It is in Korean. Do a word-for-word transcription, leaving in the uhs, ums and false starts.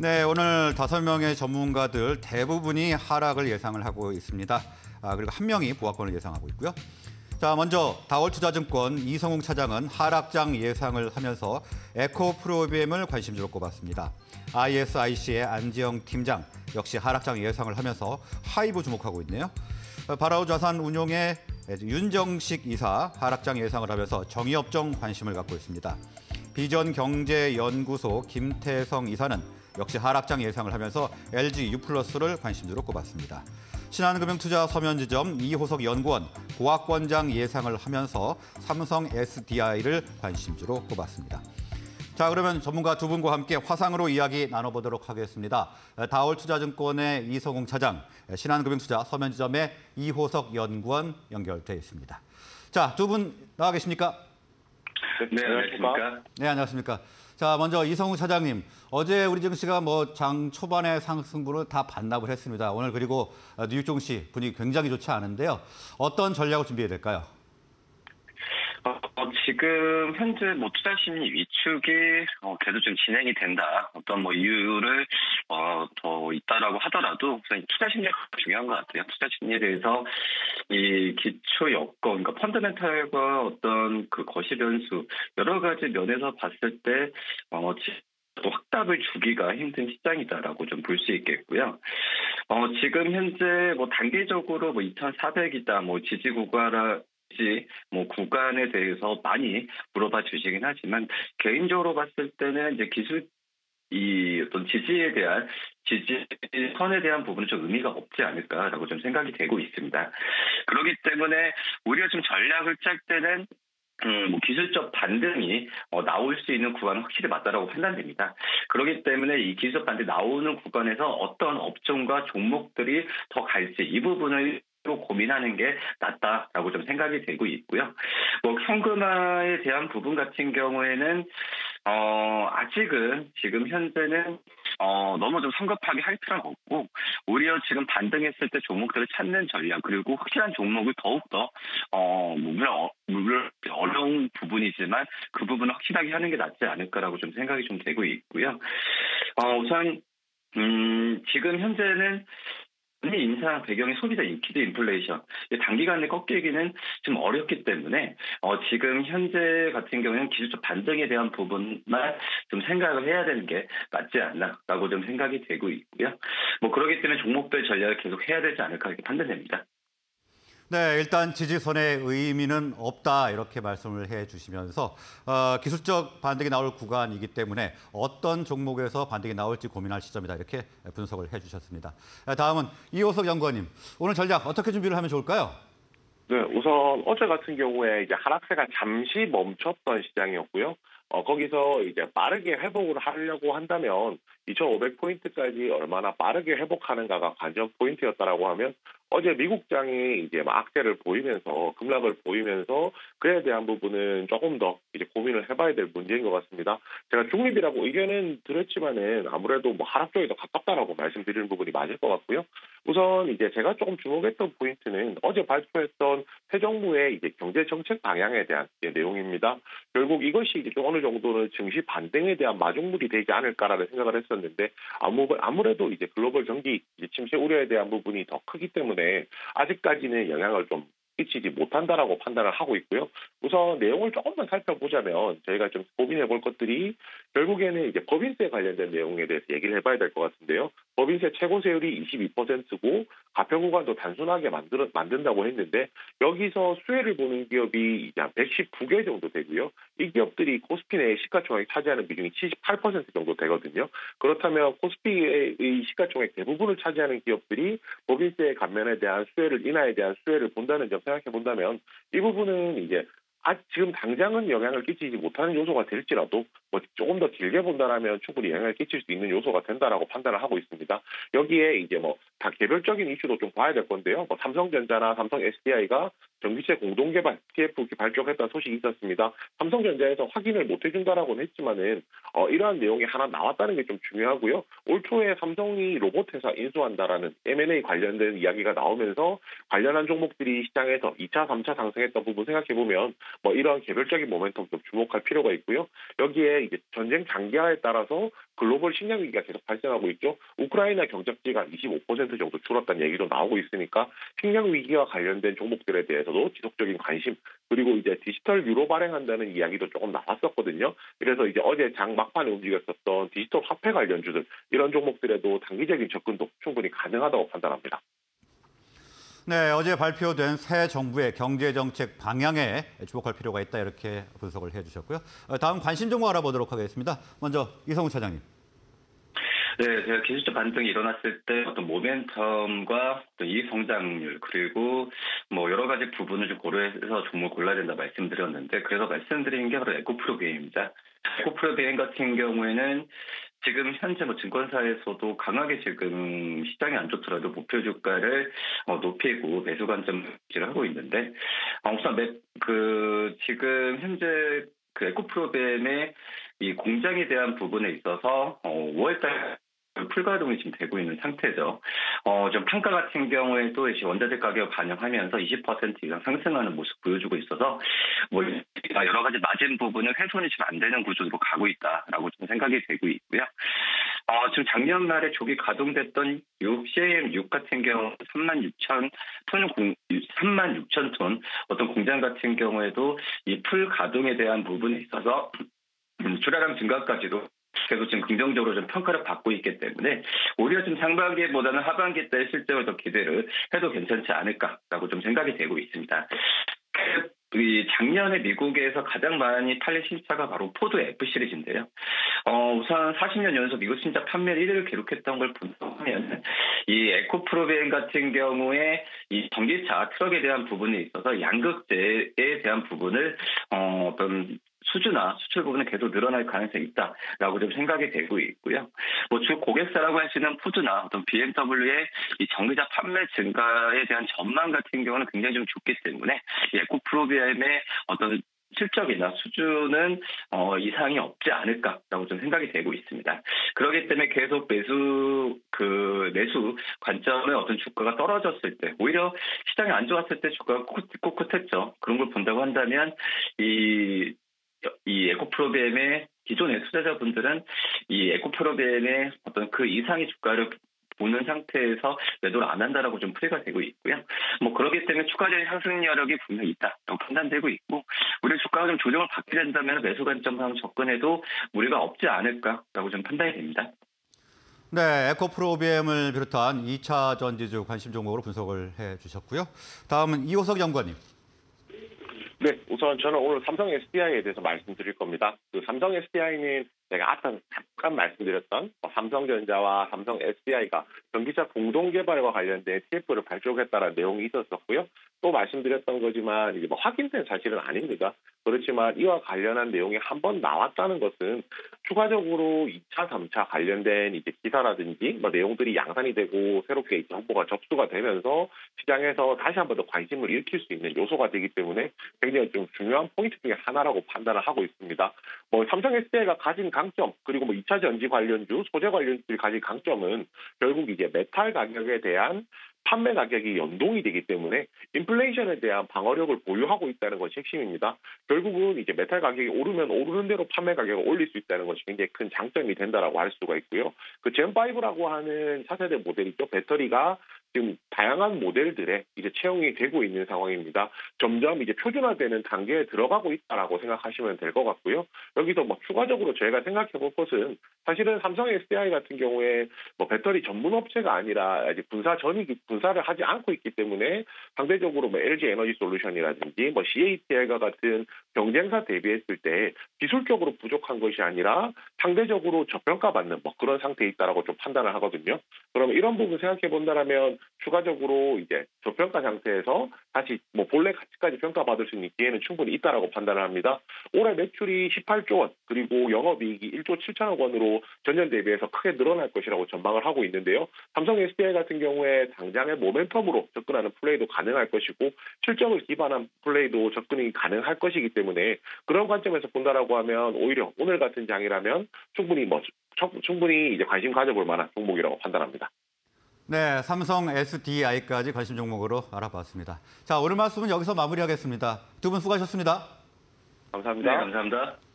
네, 오늘 다섯 명의 전문가들 대부분이 하락을 예상을 하고 있습니다. 아, 그리고 한 명이 보합권을 예상하고 있고요. 자, 먼저 다월투자증권 이성웅 차장은 하락장 예상을 하면서 에코프로비엠을 관심주로 꼽았습니다. 아이에스아이씨의 안지영 팀장 역시 하락장 예상을 하면서 하이브 주목하고 있네요. 바라우 자산운용의 윤정식 이사 하락장 예상을 하면서 정의업종 관심을 갖고 있습니다. 비전경제연구소 김태성 이사는 역시 하락장 예상을 하면서 엘지 유플러스를 관심주로 꼽았습니다. 신한금융투자 서면지점 이호석 연구원 보합권장 예상을 하면서 삼성 에스디아이를 관심주로 꼽았습니다. 자, 그러면 전문가 두 분과 함께 화상으로 이야기 나눠보도록 하겠습니다. 다올투자증권의 이성웅 차장, 신한금융투자 서면지점의 이호석 연구원 연결돼 있습니다. 자, 두 분 나와 계십니까? 네, 안녕하십니까? 네, 안녕하십니까? 자, 먼저 이성웅 차장님, 어제 우리 증시가 뭐 장 초반의 상승분을 다 반납을 했습니다. 오늘 그리고 뉴욕 증시 분위기 굉장히 좋지 않은데요. 어떤 전략을 준비해야 될까요? 어, 지금 현재 뭐 투자 심리 위축이 어, 계속 좀 진행이 된다. 어떤 뭐 이유를 어, 더 있다라고 하더라도 우선 투자 심리가 중요한 것 같아요. 투자 심리에 대해서 이 기초 여건, 그러니까 펀더멘탈과 어떤 그 거시 변수 여러 가지 면에서 봤을 때 어, 또 확답을 주기가 힘든 시장이다라고 좀 볼 수 있겠고요. 어, 지금 현재 뭐 단계적으로 뭐 이천사백이다, 뭐 지지 구간이라 뭐 구간에 대해서 많이 물어봐 주시긴 하지만 개인적으로 봤을 때는 이제 기술 이 어떤 지지에 대한 지지선에 대한 부분은 좀 의미가 없지 않을까라고 좀 생각이 되고 있습니다. 그렇기 때문에 오히려 좀 전략을 짤 때는 음, 뭐 기술적 반등이 어, 나올 수 있는 구간은 확실히 맞다라고 판단됩니다. 그렇기 때문에 이 기술적 반등이 나오는 구간에서 어떤 업종과 종목들이 더 갈지 이 부분을 로 고민하는 게 낫다라고 좀 생각이 되고 있고요. 뭐 현금화에 대한 부분 같은 경우에는 어 아직은 지금 현재는 어 너무 좀 성급하게 할 필요는 없고 오히려 지금 반등했을 때 종목들을 찾는 전략 그리고 확실한 종목을 더욱더 어 물론 물론 어려운 부분이지만 그 부분을 확실하게 하는 게 낫지 않을까라고 좀 생각이 좀 되고 있고요. 어 우선 음 지금 현재는 금리 인상 배경의 소비자 기대 인플레이션 단기간에 꺾이기는 좀 어렵기 때문에 어, 지금 현재 같은 경우는 기술적 반등에 대한 부분만 좀 생각을 해야 되는 게 맞지 않나라고 좀 생각이 되고 있고요. 뭐 그렇기 때문에 종목별 전략을 계속 해야 되지 않을까 이렇게 판단됩니다. 네, 일단 지지선의 의미는 없다 이렇게 말씀을 해주시면서 어, 기술적 반등이 나올 구간이기 때문에 어떤 종목에서 반등이 나올지 고민할 시점이다 이렇게 분석을 해주셨습니다. 다음은 이호석 연구원님, 오늘 전략 어떻게 준비를 하면 좋을까요? 네, 우선 어제 같은 경우에 이제 하락세가 잠시 멈췄던 시장이었고요. 어, 거기서 이제 빠르게 회복을 하려고 한다면 이천오백 포인트까지 얼마나 빠르게 회복하는가가 관전 포인트였다라고 하면 어제 미국장이 이제 악재를 보이면서 급락을 보이면서 그에 대한 부분은 조금 더 이제 고민을 해봐야 될 문제인 것 같습니다. 제가 중립이라고 의견은 드렸지만은 아무래도 뭐 하락 쪽에 더 가깝다라고 말씀드리는 부분이 맞을 것 같고요. 우선 이제 제가 조금 주목했던 포인트는 어제 발표했던 새 정부의 이제 경제 정책 방향에 대한 내용입니다. 결국 이것이 이제 어느 정도는 증시 반등에 대한 마중물이 되지 않을까라는 생각을 했었는데 아무 아무래도 이제 글로벌 경기 침체 우려에 대한 부분이 더 크기 때문에 아직까지는 영향을 좀 끼치지 못한다라고 판단을 하고 있고요. 우선 내용을 조금만 살펴보자면 저희가 좀 고민해 볼 것들이 결국에는 이제 법인세 관련된 내용에 대해서 얘기를 해봐야 될 것 같은데요. 법인세 최고세율이 이십이 퍼센트고 가평 구간도 단순하게 만들, 만든다고 했는데 여기서 수혜를 보는 기업이 이제 한 백십구 개 정도 되고요. 이 기업들이 코스피 내의 시가총액 차지하는 비중이 칠십팔 퍼센트 정도 되거든요. 그렇다면 코스피의 시가총액 대부분을 차지하는 기업들이 법인세 감면에 대한 수혜를 인하에 대한 수혜를 본다는 점 생각해 본다면 이 부분은 이제 아, 지금 당장은 영향을 끼치지 못하는 요소가 될지라도 뭐 조금 더 길게 본다라면 충분히 영향을 끼칠 수 있는 요소가 된다라고 판단을 하고 있습니다. 여기에 이제 뭐 다 개별적인 이슈도 좀 봐야 될 건데요. 뭐 삼성전자나 삼성 에스디아이가 전기체 공동 개발 티에프 발족했다는 소식이 있었습니다. 삼성전자에서 확인을 못 해준다라고는 했지만은 어, 이러한 내용이 하나 나왔다는 게 좀 중요하고요. 올 초에 삼성이 로봇 회사 인수한다라는 엠 앤 에이 관련된 이야기가 나오면서 관련한 종목들이 시장에서 이 차, 삼 차 상승했던 부분 생각해 보면 뭐 이러한 개별적인 모멘텀 좀 주목할 필요가 있고요. 여기에 이제 전쟁 장기화에 따라서 글로벌 식량 위기가 계속 발생하고 있죠. 우크라이나 경작지가 이십오 퍼센트 정도 줄었다는 얘기도 나오고 있으니까 식량 위기와 관련된 종목들에 대해서도 지속적인 관심, 그리고 이제 디지털 유로 발행한다는 이야기도 조금 나왔었거든요. 그래서 이제 어제 장 막판에 움직였었던 디지털 화폐 관련주들, 이런 종목들에도 단기적인 접근도 충분히 가능하다고 판단합니다. 네, 어제 발표된 새 정부의 경제정책 방향에 주목할 필요가 있다, 이렇게 분석을 해주셨고요. 다음 관심 정보 알아보도록 하겠습니다. 먼저 이성우 차장님. 네, 제가 기술적 반등이 일어났을 때 어떤 모멘텀과 어떤 이익 성장률, 그리고 뭐 여러 가지 부분을 좀 고려해서 종목을 골라야 된다 말씀드렸는데, 그래서 말씀드린 게 바로 에코프로비엠입니다. 에코프로비엠 같은 경우에는 지금 현재 뭐 증권사에서도 강하게 지금 시장이 안 좋더라도 목표 주가를 어, 높이고 매수 관점 유지를 하고 있는데, 어, 우선 매, 그 지금 현재 그 에코프로비엠의 이 공장에 대한 부분에 있어서 어, 오월달 풀가동이 지금 되고 있는 상태죠. 어, 좀 판가 같은 경우에도 이제 원자재 가격 반영하면서 이십 퍼센트 이상 상승하는 모습 보여주고 있어서 뭐 여러 가지 마진 부분을 훼손이 지금 안 되는 구조로 가고 있다라고 좀 생각이 되고 있고요. 어, 지금 작년 말에 조기 가동됐던 씨아이엠 육 같은 경우 삼만 육천 톤, 삼만 육천 톤 어떤 공장 같은 경우에도 이 풀 가동에 대한 부분에 있어서 출하량 증가까지도 계속 지금 긍정적으로 좀 평가를 받고 있기 때문에 오히려 좀 상반기보다는 하반기 때 실적을 더 기대를 해도 괜찮지 않을까라고 좀 생각이 되고 있습니다. 이 작년에 미국에서 가장 많이 팔린 신차가 바로 포드 F 시리즈인데요. 어, 우선 사십 년 연속 미국 신차 판매 일 위를 기록했던 걸 보면 이 에코프로비엠 같은 경우에 이 전기차 트럭에 대한 부분에 있어서 양극재에 대한 부분을 어, 어떤 수주나 수출 부분은 계속 늘어날 가능성이 있다라고 좀 생각이 되고 있고요. 뭐 주 고객사라고 하시는 포드나 어떤 비엠더블유의 이 전기차 판매 증가에 대한 전망 같은 경우는 굉장히 좀 좋기 때문에 이 에코프로비엠의 어떤 실적이나 수준은 어, 이상이 없지 않을까라고 좀 생각이 되고 있습니다. 그렇기 때문에 계속 매수 그 매수 관점의 어떤 주가가 떨어졌을 때, 오히려 시장이 안 좋았을 때 주가가 꿋꿋했죠. 그런 걸 본다고 한다면 이 이 에코프로비엠의 기존의 투자자분들은 이 에코프로비엠의 어떤 그 이상의 주가를 보는 상태에서 매도를 안 한다라고 좀 풀이가 되고 있고요. 뭐 그렇기 때문에 추가적인 상승 여력이 분명히 있다라고 판단되고 있고, 우리 주가가 좀 조정을 받게 된다면 매수 관점상 접근해도 무리가 없지 않을까라고 좀 판단이 됩니다. 네, 에코프로비엠을 비롯한 이 차 전지주 관심 종목으로 분석을 해주셨고요. 다음은 이호석 연구원님. 네, 우선 저는 오늘 삼성 에스디아이에 대해서 말씀드릴 겁니다. 그 삼성 에스디아이는 제가 아까 잠깐 말씀드렸던 삼성전자와 삼성 에스디아이가 전기차 공동 개발과 관련된 티에프를 발족했다는 내용이 있었었고요. 또 말씀드렸던 거지만 이제 뭐 확인된 사실은 아닙니다. 그렇지만 이와 관련한 내용이 한 번 나왔다는 것은 추가적으로 이 차, 삼 차 관련된 이제 기사라든지 뭐 내용들이 양산이 되고 새롭게 정보가 접수가 되면서 시장에서 다시 한 번 더 관심을 일으킬 수 있는 요소가 되기 때문에 굉장히 좀 중요한 포인트 중에 하나라고 판단을 하고 있습니다. 뭐 삼성 에스디아이가 가진 강점, 그리고 뭐 이 차 전지 관련주, 소재 관련주들이 가진 강점은 결국 이제 메탈 가격에 대한 판매 가격이 연동이 되기 때문에 인플레이션에 대한 방어력을 보유하고 있다는 것이 핵심입니다. 결국은 이제 메탈 가격이 오르면 오르는 대로 판매 가격을 올릴 수 있다는 것이 굉장히 큰 장점이 된다라고 할 수가 있고요. 그 젠 파이브라고 하는 차세대 모델이죠. 배터리가 지금 다양한 모델들에 이제 채용이 되고 있는 상황입니다. 점점 이제 표준화되는 단계에 들어가고 있다라고 생각하시면 될 것 같고요. 여기서 뭐 추가적으로 저희가 생각해 볼 것은 사실은 삼성 에스디아이 같은 경우에 뭐 배터리 전문 업체가 아니라 이제 분사 전이기 분사를 하지 않고 있기 때문에 상대적으로 뭐 엘지 에너지 솔루션이라든지 뭐 씨에이티엘과 같은 경쟁사 대비했을 때 기술적으로 부족한 것이 아니라 상대적으로 저평가받는 뭐 그런 상태에 있다라고 좀 판단을 하거든요. 그러면 이런 부분 생각해 본다라면 추가적으로 이제 저평가 상태에서 다시 뭐 본래 가치까지 평가받을 수 있는 기회는 충분히 있다라고 판단을 합니다. 올해 매출이 십팔조 원 그리고 영업이익이 일조 칠천억 원으로 전년 대비해서 크게 늘어날 것이라고 전망을 하고 있는데요. 삼성 에스디아이 같은 경우에 당장의 모멘텀으로 접근하는 플레이도 가능할 것이고 실적을 기반한 플레이도 접근이 가능할 것이기 때문에 그런 관점에서 본다라고 하면 오히려 오늘 같은 장이라면 충분히 뭐 충분히 이제 관심 가져볼 만한 종목이라고 판단합니다. 네, 삼성 에스디아이까지 관심 종목으로 알아봤습니다. 자, 오늘 말씀은 여기서 마무리하겠습니다. 두 분 수고하셨습니다. 감사합니다. 네, 감사합니다.